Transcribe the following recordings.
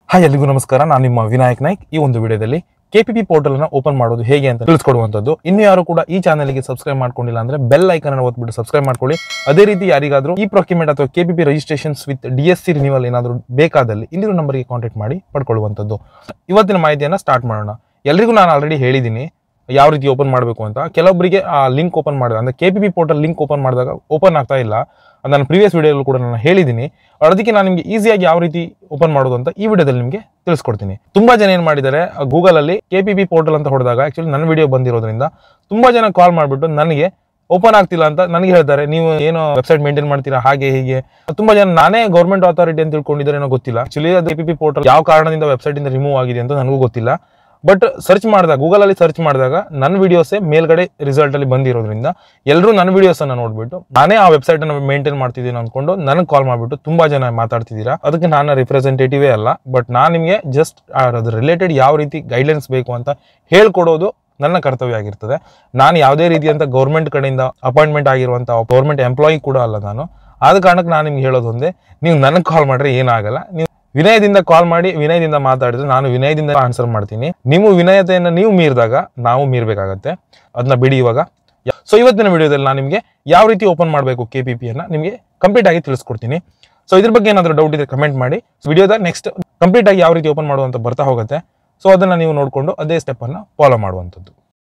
Hi ಎಲ್ಲಿಗೂ ನಮಸ್ಕಾರ. ನಾನು ನಿಮ್ಮ ವಿನಾಯಕ್ ನಾಯ್ಕ್. ಈ ಒಂದು ವಿಡಿಯೋದಲ್ಲಿ ಕೆಪಿಪಿ ಪೋರ್ಟಲ್ ಅನ್ನು ಓಪನ್ ಮಾಡೋದು ಹೇಗೆ ಅಂತ ತಿಳಿಸ್ಕೊಡುವಂತದ್ದು. ಇನ್ನು ಯಾರು ಕೂಡ ಈ ಚಾನಲ್ಗೆ ಸಬ್ಸ್ಕ್ರೈಬ್ ಮಾಡ್ಕೊಂಡಿಲ್ಲ ಅಂದ್ರೆ ಬೆಲ್ ಐಕಾನ್ ಅನ್ನು ಒತ್ತಿಬಿಟ್ಟು ಸಬ್ಸ್ಕ್ರೈಬ್ ಮಾಡ್ಕೊಳ್ಳಿ. ಅದೇ ರೀತಿ ಯಾರಿಗಾದ್ರೂ ಈ ಪ್ರೊಕ್ಯೂರ್ಮೆಂಟ್ ಅಥವಾ KPP registrations with DSC renewal ಏನಾದರೂ ಬೇಕಾದಲ್ಲಿ ಇಂದಿನ ನಂಬರ್ಗೆ ಕಾಂಟ್ಯಾಕ್ಟ್ ಮಾಡಿ ಪಡ್ಕೊಳ್ಳುವಂತದ್ದು. ಇವತ್ತಿನ ಮಾಹಿತಿಯನ್ನು ಸ್ಟಾರ್ಟ್ ಮಾಡೋಣ. ಎಲ್ರಿಗೂ ನಾನು ಆಲ್ರೆಡಿ ಹೇಳಿದ್ದೀನಿ ಯಾವ ರೀತಿ ಓಪನ್ ಮಾಡಬೇಕು ಅಂತ. ಕೆಲವೊಬ್ಬರಿಗೆ ಆ ಲಿಂಕ್ ಓಪನ್ ಮಾಡಿದಾಗ ಅಂದ್ರೆ ಕೆಪಿಪಿ ಪೋರ್ಟಲ್ ಲಿಂಕ್ ಓಪನ್ ಮಾಡಿದಾಗ ಓಪನ್ ಆಗ್ತಾ ಇಲ್ಲ. ನಾನು ಪ್ರೀವಿಯಸ್ ವಿಡಿಯೋಲ್ಲೂ ಕೂಡ ನಾನು ಹೇಳಿದ್ದೀನಿ. ಅದಕ್ಕೆ ನಾನು ನಿಮಗೆ ಈಸಿಯಾಗಿ ಯಾವ ರೀತಿ ಓಪನ್ ಮಾಡೋದು ಅಂತ ಈ ವಿಡಿಯೋದಲ್ಲಿ ನಿಮಗೆ ತಿಳಿಸ್ಕೊಡ್ತೀನಿ. ತುಂಬಾ ಜನ ಏನು ಮಾಡಿದ್ದಾರೆ, ಗೂಗಲ್ ಅಲ್ಲಿ ಕೆಪಿಪಿ ಪೋರ್ಟಲ್ ಅಂತ ಹೊಡೆದಾಗ ಆಕ್ಚುಲಿ ನನ್ನ ವಿಡಿಯೋ ಬಂದಿರೋದ್ರಿಂದ ತುಂಬಾ ಜನ ಕಾಲ್ ಮಾಡಿಬಿಟ್ಟು ನನಗೆ ಓಪನ್ ಆಗ್ತಿಲ್ಲ ಅಂತ ನನಗೆ ಹೇಳ್ತಾರೆ. ನೀವು ಏನು ವೆಬ್ಸೈಟ್ ಮೇಂಟೈನ್ ಮಾಡ್ತೀರಾ ಹಾಗೆ ಹೀಗೆ. ತುಂಬಾ ಜನ ನಾನೇ ಗೌರ್ಮೆಂಟ್ ಅಥಾರಿಟಿ ಅಂತ ತಿಳ್ಕೊಂಡಿದ್ದಾರೆ ಏನೋ ಗೊತ್ತಿಲ್ಲ. ಆಕ್ಚುಲಿ ಅದು ಕೆಪಿಪಿ ಪೋರ್ಟಲ್ ಯಾವ ಕಾರಣದಿಂದ ವೆಬ್ಸೈಟ್ ಇಂದ ರಿಮೂವ್ ಆಗಿದೆ ಅಂತ ನನಗೂ ಗೊತ್ತಿಲ್ಲ. ಬಟ್ ಸರ್ಚ್ ಮಾಡಿದಾಗ ಗೂಗಲ್ ಅಲ್ಲಿ ಸರ್ಚ್ ಮಾಡಿದಾಗ ನನ್ನ ವಿಡಿಯೋಸೇ ಮೇಲ್ಗಡೆ ರಿಸಲ್ಟ್ ಅಲ್ಲಿ ಬಂದಿರೋದ್ರಿಂದ ಎಲ್ಲರೂ ನನ್ನ ವಿಡಿಯೋಸ್ ಅನ್ನ ನೋಡ್ಬಿಟ್ಟು ನಾನೇ ಆ ವೆಬ್ಸೈಟ್ ಅನ್ನು ಮೇಂಟೈನ್ ಮಾಡ್ತಿದ್ದೀನಿ ಅನ್ಕೊಂಡು ನನಗೆ ಕಾಲ್ ಮಾಡ್ಬಿಟ್ಟು ತುಂಬಾ ಜನ ಮಾತಾಡ್ತಿದ್ದೀರಾ. ಅದಕ್ಕೆ ನಾನು ರಿಪ್ರೆಸೆಂಟೇಟಿವೇ ಅಲ್ಲ, ಬಟ್ ನಾನು ನಿಮಗೆ ಜಸ್ಟ್ ಅದ್ರ ರಿಲೇಟೆಡ್ ಯಾವ ರೀತಿ ಗೈಡ್ಲೈನ್ಸ್ ಬೇಕು ಅಂತ ಹೇಳ್ಕೊಡೋದು ನನ್ನ ಕರ್ತವ್ಯ ಆಗಿರ್ತದೆ. ನಾನು ಯಾವುದೇ ರೀತಿಯಂತ ಗೌರ್ಮೆಂಟ್ ಕಡೆಯಿಂದ ಅಪಾಯಿಂಟ್ಮೆಂಟ್ ಆಗಿರುವಂತಹ ಗೌರ್ಮೆಂಟ್ ಎಂಪ್ಲಾಯಿ ಕೂಡ ಅಲ್ಲ ನಾನು. ಆದ ಕಾರಣಕ್ಕೆ ನಾನು ನಿಮ್ಗೆ ಹೇಳೋದು ಒಂದೇ, ನೀವು ನನಗೆ ಕಾಲ್ ಮಾಡ್ರೆ ಏನಾಗಲ್ಲ. ನೀವು ವಿನಯದಿಂದ ಕಾಲ್ ಮಾಡಿ ವಿನಯದಿಂದ ಮಾತಾಡಿದ್ರೆ ನಾನು ವಿನಯದಿಂದ ಆನ್ಸರ್ ಮಾಡ್ತೀನಿ. ನೀವು ವಿನಯತೆಯನ್ನು ನೀವು ಮೀರಿದಾಗ ನಾವು ಮೀರ್ಬೇಕಾಗತ್ತೆ. ಅದನ್ನ ಬಿಡಿ ಇವಾಗ. ಸೊ ಇವತ್ತಿನ ವಿಡಿಯೋದಲ್ಲಿ ನಾನು ನಿಮಗೆ ಯಾವ ರೀತಿ ಓಪನ್ ಮಾಡಬೇಕು ಕೆಪಿಪಿಯನ್ನು ನಿಮಗೆ ಕಂಪ್ಲೀಟ್ ಆಗಿ ತಿಳಿಸ್ಕೊಡ್ತೀನಿ. ಸೊ ಇದ್ರ ಬಗ್ಗೆ ಏನಾದರೂ ಡೌಟ್ ಇದ್ರೆ ಕಮೆಂಟ್ ಮಾಡಿ. ವಿಡಿಯೋದ ನೆಕ್ಸ್ಟ್ ಕಂಪ್ಲೀಟ್ ಆಗಿ ಯಾವ ರೀತಿ ಓಪನ್ ಮಾಡುವಂತ ಬರ್ತಾ ಹೋಗುತ್ತೆ. ಸೊ ಅದನ್ನ ನೀವು ನೋಡಿಕೊಂಡು ಅದೇ ಸ್ಟೆಪ್ ಅನ್ನು ಫಾಲೋ ಮಾಡುವಂಥದ್ದು.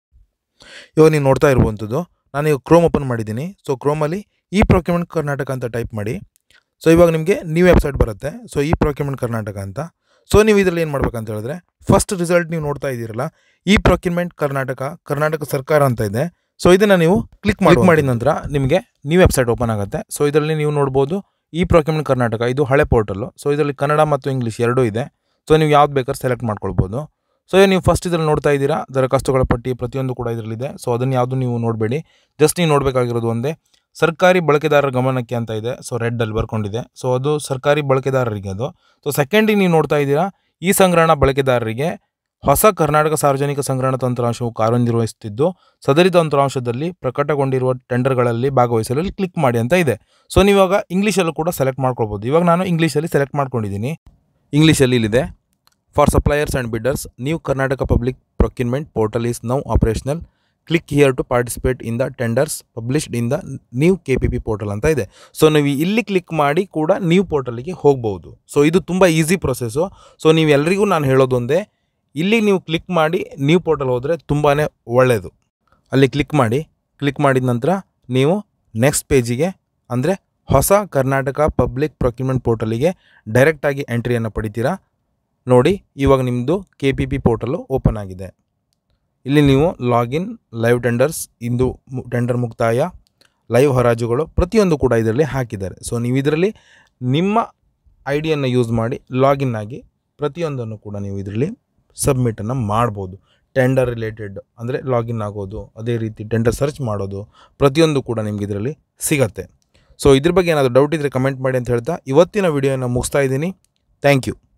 ಇವಾಗ ನೀವು ನೋಡ್ತಾ ಇರುವಂಥದ್ದು, ನಾನು ಈಗ ಕ್ರೋಮ್ ಓಪನ್ ಮಾಡಿದ್ದೀನಿ. ಸೊ ಕ್ರೋಮಲ್ಲಿ ಈ ಪ್ರೊಕ್ಯೂರ್ಮೆಂಟ್ ಕರ್ನಾಟಕ ಅಂತ ಟೈಪ್ ಮಾಡಿ. ಸೊ ಇವಾಗ ನಿಮಗೆ ನ್ಯೂ ವೆಬ್ಸೈಟ್ ಬರುತ್ತೆ. ಸೊ ಈ ಪ್ರೊಕ್ಯೂರ್ಮೆಂಟ್ ಕರ್ನಾಟಕ ಅಂತ. ಸೊ ನೀವು ಇದರಲ್ಲಿ ಏನು ಮಾಡ್ಬೇಕಂತ ಹೇಳಿದ್ರೆ, ಫಸ್ಟ್ ರಿಸಲ್ಟ್ ನೀವು ನೋಡ್ತಾ ಇದ್ದೀರಲ್ಲ, ಈ ಪ್ರೊಕ್ಯೂರ್ಮೆಂಟ್ ಕರ್ನಾಟಕ ಸರ್ಕಾರ ಅಂತ ಇದೆ. ಸೊ ಇದನ್ನು ನೀವು ಕ್ಲಿಕ್ ಮಾಡಿದ ನಂತರ ನಿಮಗೆ ನ್ಯೂ ವೆಬ್ಸೈಟ್ ಓಪನ್ ಆಗುತ್ತೆ. ಸೊ ಇದರಲ್ಲಿ ನೀವು ನೋಡ್ಬೋದು ಈ ಪ್ರೊಕ್ಯೂರ್ಮೆಂಟ್ ಕರ್ನಾಟಕ, ಇದು ಹಳೆ ಪೋರ್ಟಲ್ಲು. ಸೊ ಇದರಲ್ಲಿ ಕನ್ನಡ ಮತ್ತು ಇಂಗ್ಲೀಷ್ ಎರಡೂ ಇದೆ. ಸೊ ನೀವು ಯಾವ್ದು ಬೇಕಾದ್ರೆ ಸೆಲೆಕ್ಟ್ ಮಾಡ್ಕೊಳ್ಬೋದು. ಸೊ ನೀವು ಫಸ್ಟ್ ಇದರಲ್ಲಿ ನೋಡ್ತಾ ಇದ್ದೀರಾ ದರಖಾಸ್ತುಗಳ ಪಟ್ಟಿ ಪ್ರತಿಯೊಂದು ಕೂಡ ಇದರಲ್ಲಿದೆ. ಸೊ ಅದನ್ನು ಯಾವುದು ನೀವು ನೋಡಬೇಡಿ. ಜಸ್ಟ್ ನೀವು ನೋಡಬೇಕಾಗಿರೋದು ಒಂದೇ, ಸರ್ಕಾರಿ ಬಳಕೆದಾರರ ಗಮನಕ್ಕೆ ಅಂತ ಇದೆ. ಸೊ ರೆಡ್ಡಲ್ಲಿ ಬರ್ಕೊಂಡಿದೆ. ಸೊ ಅದು ಸರ್ಕಾರಿ ಬಳಕೆದಾರರಿಗೆ ಅದು. ಸೊ ಸೆಕೆಂಡಿಗೆ ನೀವು ನೋಡ್ತಾ ಇದ್ದೀರಾ ಈ ಸಂಗ್ರಹಣಾ ಬಳಕೆದಾರರಿಗೆ ಹೊಸ ಕರ್ನಾಟಕ ಸಾರ್ವಜನಿಕ ಸಂಗ್ರಹಣ ತಂತ್ರಾಂಶವು ಕಾರ್ಯನಿರ್ವಹಿಸುತ್ತಿದ್ದು ಸದರಿ ತಂತ್ರಾಂಶದಲ್ಲಿ ಪ್ರಕಟಗೊಂಡಿರುವ ಟೆಂಡರ್ಗಳಲ್ಲಿ ಭಾಗವಹಿಸಲು ಕ್ಲಿಕ್ ಮಾಡಿ ಅಂತ ಇದೆ. ಸೊ ನೀವಾಗ ಇಂಗ್ಲೀಷಲ್ಲೂ ಕೂಡ ಸೆಲೆಕ್ಟ್ ಮಾಡ್ಕೊಳ್ಬೋದು. ಇವಾಗ ನಾನು ಇಂಗ್ಲೀಷಲ್ಲಿ ಸೆಲೆಕ್ಟ್ ಮಾಡ್ಕೊಂಡಿದ್ದೀನಿ. ಇಂಗ್ಲೀಷಲ್ಲಿ ಇಲ್ಲಿದೆ, for suppliers and bidders new Karnataka public procurement portal is now operational. Click here to participate in the tenders published in the new KPP portal ಅಂತ ಇದೆ. ಸೊ ನೀವು ಇಲ್ಲಿ ಕ್ಲಿಕ್ ಮಾಡಿ ಕೂಡ ನ್ಯೂ ಪೋರ್ಟಲ್ಗೆ ಹೋಗ್ಬೋದು. ಸೊ ಇದು ತುಂಬ ಈಸಿ ಪ್ರೊಸೆಸ್ಸು. ಸೊ ನೀವೆಲ್ಲರಿಗೂ ನಾನು ಹೇಳೋದೊಂದೇ, ಇಲ್ಲಿ ನೀವು ಕ್ಲಿಕ್ ಮಾಡಿ ನ್ಯೂ ಪೋರ್ಟಲ್ ಹೋದರೆ ತುಂಬಾ ಒಳ್ಳೆಯದು. ಅಲ್ಲಿ ಕ್ಲಿಕ್ ಮಾಡಿದ ನಂತರ ನೀವು ನೆಕ್ಸ್ಟ್ ಪೇಜಿಗೆ ಅಂದರೆ ಹೊಸ ಕರ್ನಾಟಕ ಪಬ್ಲಿಕ್ ಪ್ರೊಕ್ಯೂರ್ಮೆಂಟ್ ಪೋರ್ಟಲಿಗೆ ಡೈರೆಕ್ಟಾಗಿ ಎಂಟ್ರಿಯನ್ನು ಪಡಿತೀರಾ. ನೋಡಿ ಇವಾಗ ನಿಮ್ಮದು ಕೆಪಿಪಿ ಪೋರ್ಟಲು ಓಪನ್ ಆಗಿದೆ. ಇಲ್ಲಿ ನೀವು ಲಾಗಿನ್, ಲೈವ್ ಟೆಂಡರ್ಸ್, ಇಂದು ಟೆಂಡರ್ ಮುಕ್ತಾಯ, ಲೈವ್ ಹರಾಜುಗಳು ಪ್ರತಿಯೊಂದು ಕೂಡ ಇದರಲ್ಲಿ ಹಾಕಿದ್ದಾರೆ. ಸೊ ನೀವು ಇದರಲ್ಲಿ ನಿಮ್ಮ ಐಡಿಯನ್ನು ಯೂಸ್ ಮಾಡಿ ಲಾಗಿನ್ ಆಗಿ ಪ್ರತಿಯೊಂದನ್ನು ಕೂಡ ನೀವು ಇದರಲ್ಲಿ ಸಬ್ಮಿಟನ್ನು ಮಾಡ್ಬೋದು. ಟೆಂಡರ್ ರಿಲೇಟೆಡ್ ಅಂದರೆ ಲಾಗಿನ್ ಆಗೋದು, ಅದೇ ರೀತಿ ಟೆಂಡರ್ ಸರ್ಚ್ ಮಾಡೋದು ಪ್ರತಿಯೊಂದು ಕೂಡ ನಿಮ್ಗೆ ಇದರಲ್ಲಿ ಸಿಗತ್ತೆ. ಸೊ ಇದ್ರ ಬಗ್ಗೆ ಏನಾದರೂ ಡೌಟ್ ಇದ್ದರೆ ಕಮೆಂಟ್ ಮಾಡಿ ಅಂತ ಹೇಳ್ತಾ ಇವತ್ತಿನ ವಿಡಿಯೋನ ಮುಗಿಸ್ತಾ ಇದ್ದೀನಿ. Thank you.